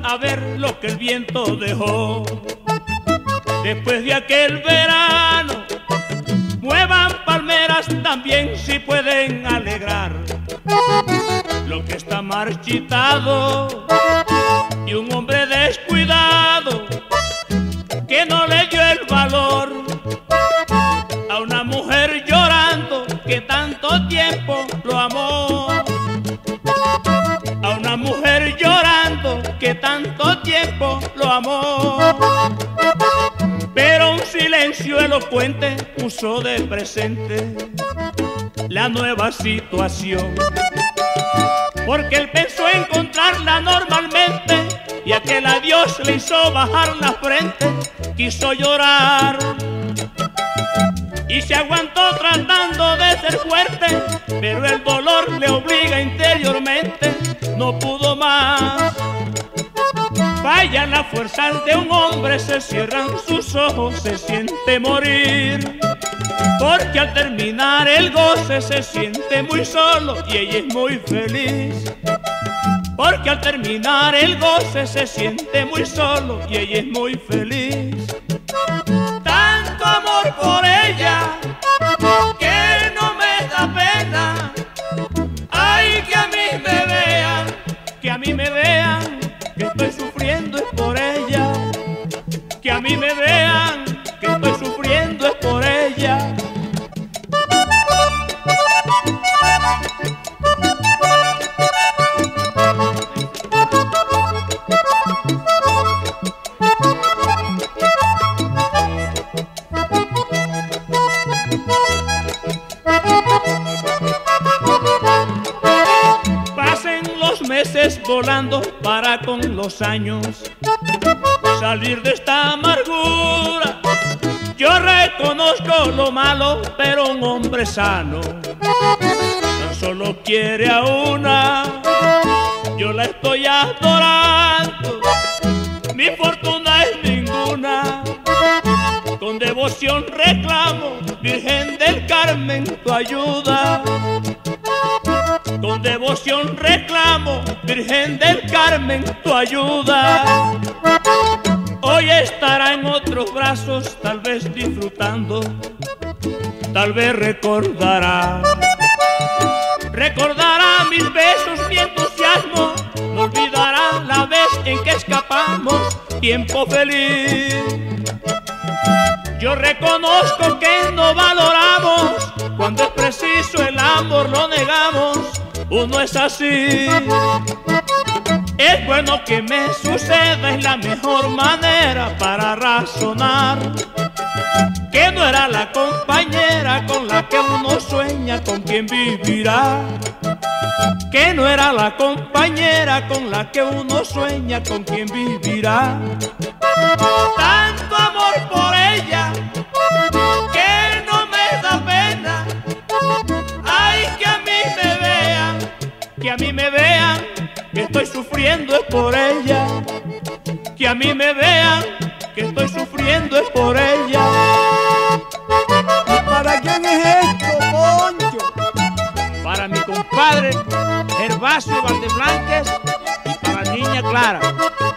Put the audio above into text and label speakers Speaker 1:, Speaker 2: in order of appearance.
Speaker 1: a ver lo que el viento dejó. Después de aquel verano, muevan palmeras también si pueden alegrar lo que está marchitado, y un hombre descuidado que no le dio el valor a una mujer llorando que tanto tiempo lo amó. A una mujer llorando que tanto tiempo lo amó. Pero un silencio elocuente puso de presente la nueva situación, porque él pensó encontrarla normalmente y aquel adiós le hizo bajar la frente. Quiso llorar y se aguantó tratando de ser fuerte, pero el dolor le obliga interiormente, no pudo más. Fallan las fuerzas de un hombre, se cierran sus ojos, se siente morir, porque al terminar el goce se siente muy solo y ella es muy feliz. Porque al terminar el goce se siente muy solo y ella es muy feliz. Tanto amor por ella que no me da pena. Ay, que a mí me vean, que a mí me vean, que estoy sufriendo es por ella. Que a mí me vean, que estoy sufriendo es por ella. Meses volando para con los años salir de esta amargura. Yo reconozco lo malo, pero un hombre sano tan solo quiere a una. Yo la estoy adorando, mi fortuna es ninguna. Con devoción reclamo, Virgen del Carmen, tu ayuda. Con devoción reclamo, Virgen del Carmen, tu ayuda. Hoy estará en otros brazos, tal vez disfrutando, tal vez recordará. Recordará mis besos, mi entusiasmo, no olvidará la vez en que escapamos, tiempo feliz. Yo reconozco que no valoramos, cuando es preciso el amor lo negamos. Uno es así. Es bueno que me suceda, es la mejor manera para razonar que no era la compañera con la que uno sueña con quien vivirá. Que no era la compañera con la que uno sueña con quien vivirá. Tanto amor por ella que no me da pena. Ay, que a mí me vean, que a mí me vean, que estoy sufriendo es por ella. Que a mí me vean, que estoy sufriendo es por ella.
Speaker 2: ¿Para quién es esto, Poncho?
Speaker 3: Para mi compadre Gervasio Valdeblanques y para Niña Clara.